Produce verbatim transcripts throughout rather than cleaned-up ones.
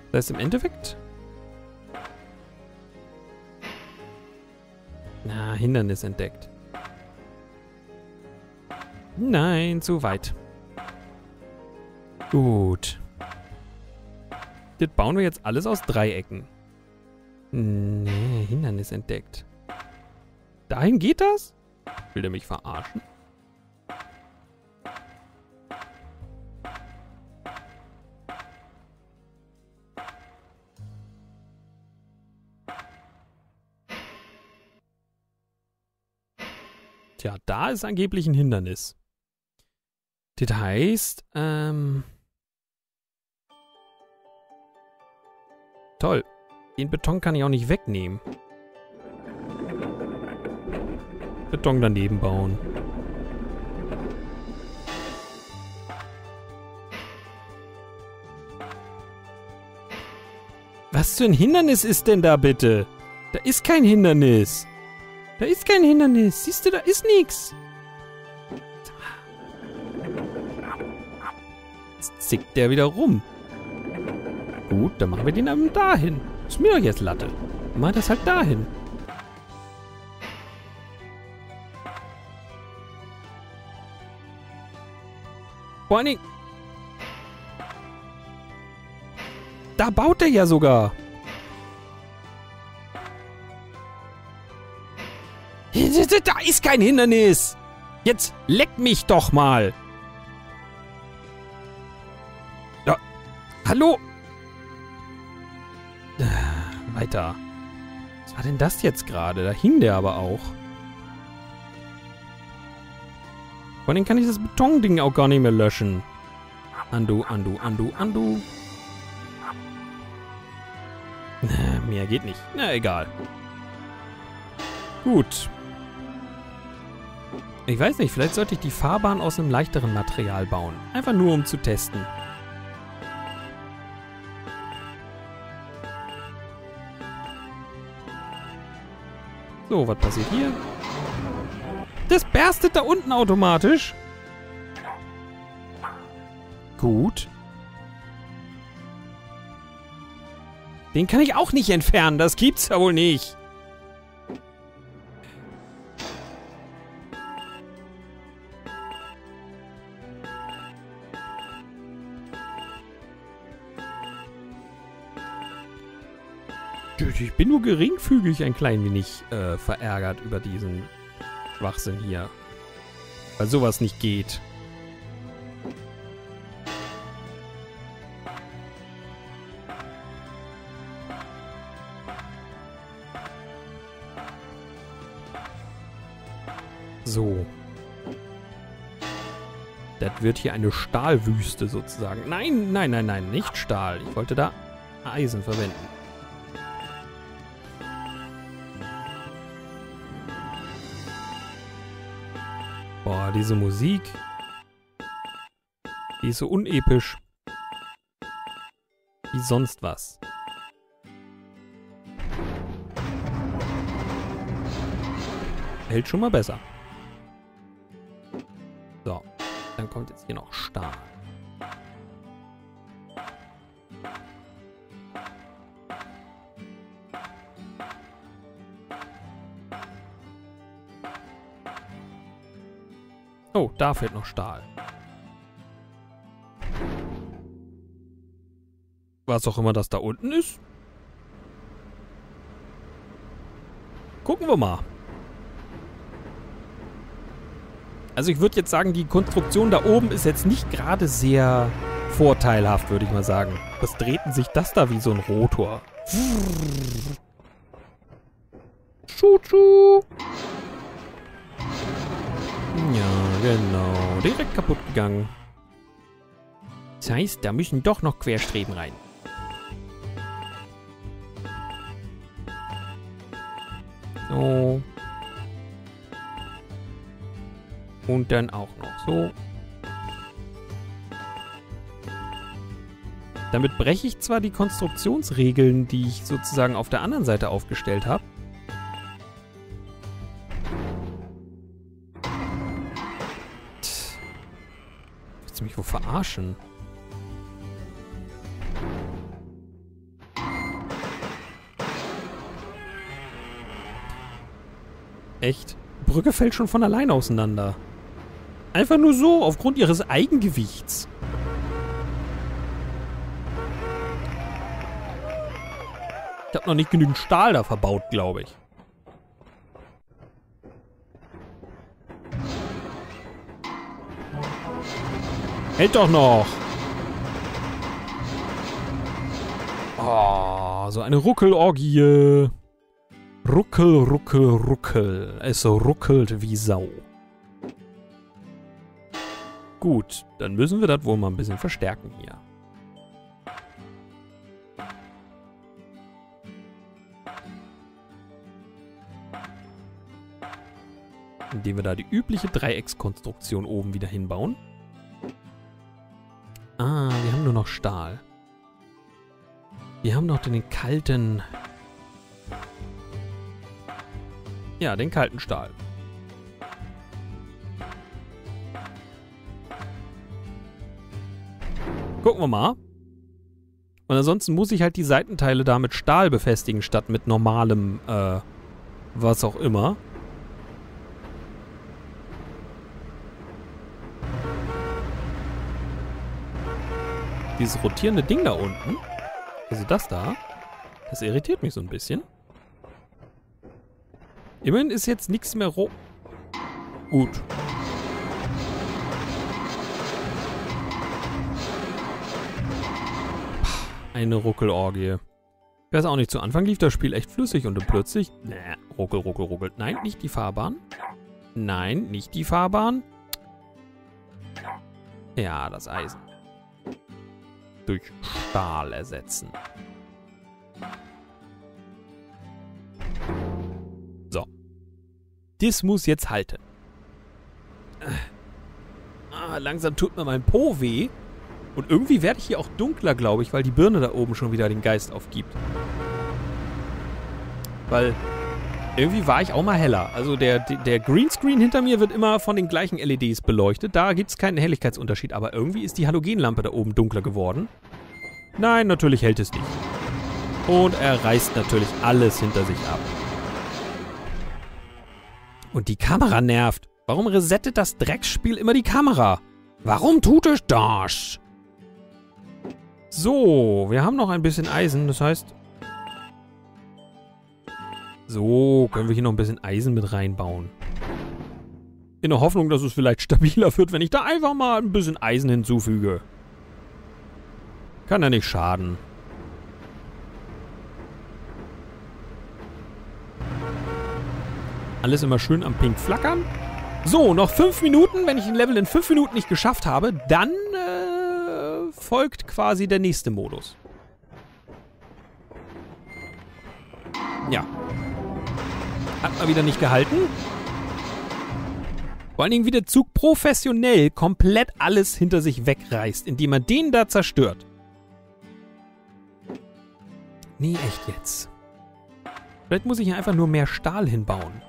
Das heißt im Endeffekt... Na, Hindernis entdeckt. Nein, zu weit. Gut. Das bauen wir jetzt alles aus Dreiecken. Nee, Hindernis entdeckt. Dahin geht das? Will der mich verarschen? Tja, da ist angeblich ein Hindernis. Das heißt, ähm... toll. Den Beton kann ich auch nicht wegnehmen. Beton daneben bauen. Was für ein Hindernis ist denn da bitte? Da ist kein Hindernis. Da ist kein Hindernis. Siehst du, da ist nichts. Jetzt zickt der wieder rum. Gut, dann machen wir den dann dahin. Ist mir doch jetzt Latte. Mach das halt dahin. Vor allen Dingen... Da baut er ja sogar. Da ist kein Hindernis. Jetzt leck mich doch mal. Ja. Hallo? Weiter. Was war denn das jetzt gerade? Da hing der aber auch. Vor allem kann ich das Betonding auch gar nicht mehr löschen. Undo, undo, undo, undo. Na, mehr geht nicht. Na, egal. Gut. Ich weiß nicht, vielleicht sollte ich die Fahrbahn aus einem leichteren Material bauen. Einfach nur, um zu testen. So, was passiert hier? Das berstet da unten automatisch. Gut. Den kann ich auch nicht entfernen. Das gibt's ja wohl nicht. Ich bin nur geringfügig ein klein wenig äh, verärgert über diesen Schwachsinn hier. Weil sowas nicht geht. So. Das wird hier eine Stahlwüste sozusagen. Nein, nein, nein, nein, nicht Stahl. Ich wollte da Eisen verwenden. Boah, diese Musik. Die ist so unepisch. Wie sonst was. Hält schon mal besser. So, dann kommt jetzt hier noch Stahl. Oh, da fehlt noch Stahl. Was auch immer das da unten ist. Gucken wir mal. Also ich würde jetzt sagen, die Konstruktion da oben ist jetzt nicht gerade sehr vorteilhaft, würde ich mal sagen. Was dreht denn sich das da wie so ein Rotor? Tschu-tschu. Ja, genau. Direkt kaputt gegangen. Das heißt, da müssen doch noch Querstreben rein. So. Und dann auch noch so. Damit breche ich zwar die Konstruktionsregeln, die ich sozusagen auf der anderen Seite aufgestellt habe. Willst du mich wohl verarschen? echt. Die Brücke fällt schon von allein auseinander. Einfach nur so, aufgrund ihres Eigengewichts. Ich habe noch nicht genügend Stahl da verbaut, glaube ich. Hält doch noch. Oh, so eine Ruckelorgie. Ruckel, ruckel, ruckel. Es ruckelt wie Sau. Gut, dann müssen wir das wohl mal ein bisschen verstärken hier. Indem wir da die übliche Dreieckskonstruktion oben wieder hinbauen. Ah, wir haben nur noch Stahl. Wir haben noch den kalten... Ja, den kalten Stahl. Gucken wir mal. Und ansonsten muss ich halt die Seitenteile da mit Stahl befestigen, statt mit normalem, äh, was auch immer. Dieses rotierende Ding da unten, also das da, das irritiert mich so ein bisschen. Immerhin ist jetzt nichts mehr ro... Gut. Eine Ruckelorgie. Ich weiß auch nicht, zu Anfang lief das Spiel echt flüssig und dann plötzlich... Nee, ruckel, ruckel, ruckel. Nein, nicht die Fahrbahn. Nein, nicht die Fahrbahn. Ja, das Eisen. Durch Stahl ersetzen. So. Das muss jetzt halten. Ah, langsam tut mir mein Po weh. Und irgendwie werde ich hier auch dunkler, glaube ich, weil die Birne da oben schon wieder den Geist aufgibt. Weil irgendwie war ich auch mal heller. Also der, der Greenscreen hinter mir wird immer von den gleichen L E Ds beleuchtet. Da gibt es keinen Helligkeitsunterschied. Aber irgendwie ist die Halogenlampe da oben dunkler geworden. Nein, natürlich hält es nicht. Und er reißt natürlich alles hinter sich ab. Und die Kamera nervt. Warum resettet das Drecksspiel immer die Kamera? Warum tut es das? So, wir haben noch ein bisschen Eisen, das heißt... So, können wir hier noch ein bisschen Eisen mit reinbauen. In der Hoffnung, dass es vielleicht stabiler wird, wenn ich da einfach mal ein bisschen Eisen hinzufüge. Kann ja nicht schaden. Alles immer schön am Pink flackern. So, noch fünf Minuten. Wenn ich ein Level in fünf Minuten nicht geschafft habe, dann äh, folgt quasi der nächste Modus. Ja. Hat mal wieder nicht gehalten. Vor allen Dingen, wie der Zug professionell komplett alles hinter sich wegreißt, indem man den da zerstört. Nee, echt jetzt. Vielleicht muss ich hier einfach nur mehr Stahl hinbauen.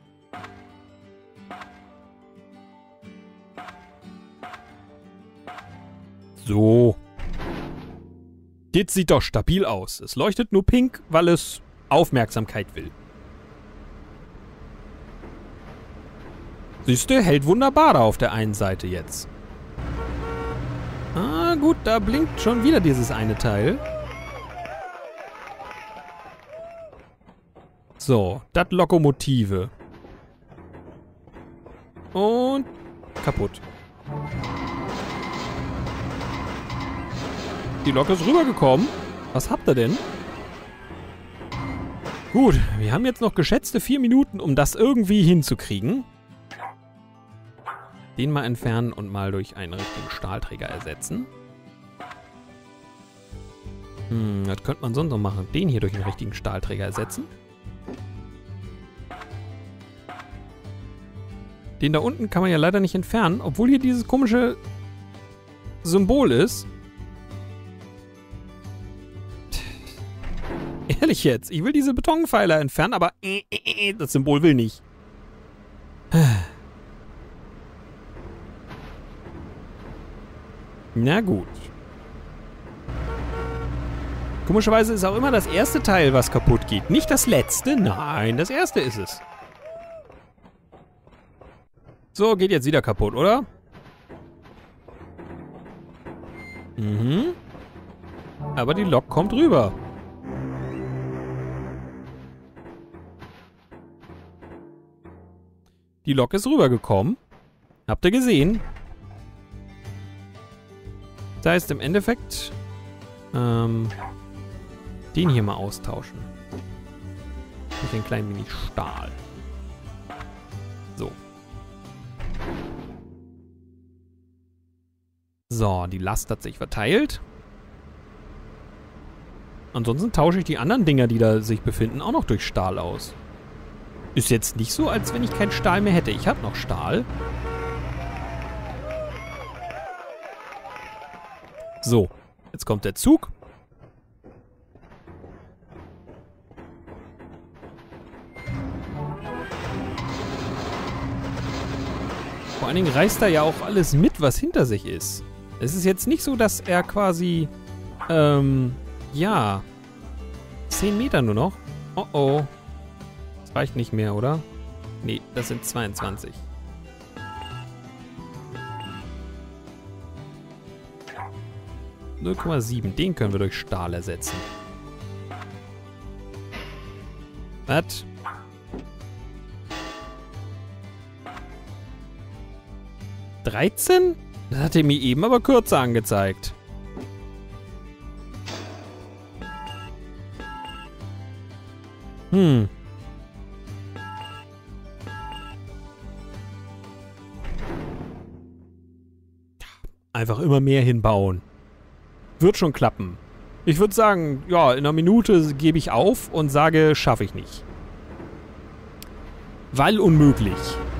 So. Das sieht doch stabil aus. Es leuchtet nur pink, weil es Aufmerksamkeit will. Siehst du, hält wunderbar da auf der einen Seite jetzt. Ah, gut, da blinkt schon wieder dieses eine Teil. So, das Lokomotive. Und kaputt. Die Lok ist rübergekommen. Was habt ihr denn? Gut, wir haben jetzt noch geschätzte vier Minuten, um das irgendwie hinzukriegen. Den mal entfernen und mal durch einen richtigen Stahlträger ersetzen. Hm, was könnte man sonst noch machen? Den hier durch einen richtigen Stahlträger ersetzen. Den da unten kann man ja leider nicht entfernen, obwohl hier dieses komische Symbol ist. Ehrlich jetzt, ich will diese Betonpfeiler entfernen, aber äh, äh, das Symbol will nicht. Na gut. Komischerweise ist auch immer das erste Teil, was kaputt geht. Nicht das letzte, nein, das erste ist es. So, geht jetzt wieder kaputt, oder? Mhm. Aber die Lok kommt rüber. Die Lok ist rübergekommen. Habt ihr gesehen? Das heißt im Endeffekt ähm, den hier mal austauschen. Mit ein klein wenig Stahl. So. So, die Last hat sich verteilt. Ansonsten tausche ich die anderen Dinger, die da sich befinden, auch noch durch Stahl aus. Ist jetzt nicht so, als wenn ich keinen Stahl mehr hätte. Ich habe noch Stahl. So, jetzt kommt der Zug. Vor allen Dingen reißt er ja auch alles mit, was hinter sich ist. Es ist jetzt nicht so, dass er quasi, ähm, ja, zehn Meter nur noch. Oh oh. Das reicht nicht mehr, oder? Nee, das sind zweiundzwanzig. null Komma sieben, den können wir durch Stahl ersetzen. Was? dreizehn? Das hat er mir eben aber kürzer angezeigt. Hm. Einfach immer mehr hinbauen. Wird schon klappen. Ich würde sagen, ja, in einer Minute gebe ich auf und sage, schaffe ich nicht. Weil unmöglich.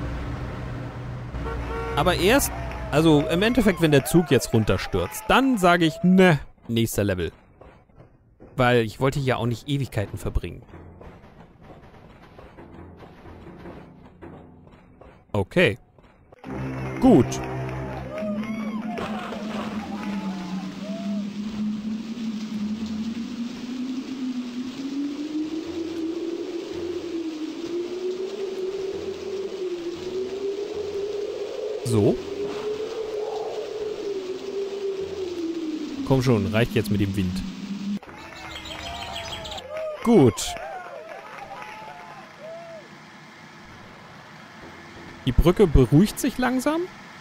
Aber erst, also im Endeffekt, wenn der Zug jetzt runterstürzt, dann sage ich, ne, nächster Level. Weil ich wollte ja auch nicht Ewigkeiten verbringen. Okay. Gut. So. Komm schon, reicht jetzt mit dem Wind. Gut. Die Brücke beruhigt sich langsam.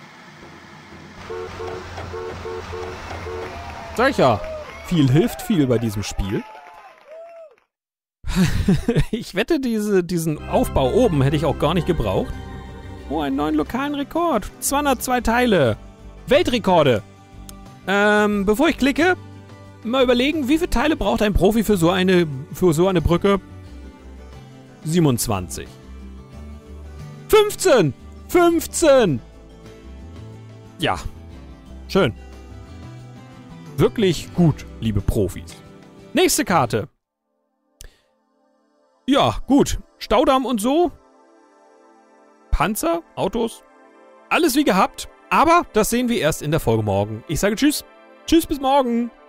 Sag ich ja, viel hilft viel bei diesem Spiel. Ich wette, diese, diesen Aufbau oben hätte ich auch gar nicht gebraucht. Oh, einen neuen lokalen Rekord. zweihundertzwei Teile. Weltrekorde. Ähm, bevor ich klicke, mal überlegen, wie viele Teile braucht ein Profi für so eine, für so eine Brücke? siebenundzwanzig. fünfzehn! fünfzehn! Ja. Schön. Wirklich gut, liebe Profis. Nächste Karte. Ja, gut. Staudamm und so. Panzer, Autos, alles wie gehabt. Aber das sehen wir erst in der Folge morgen. Ich sage Tschüss. Tschüss, bis morgen.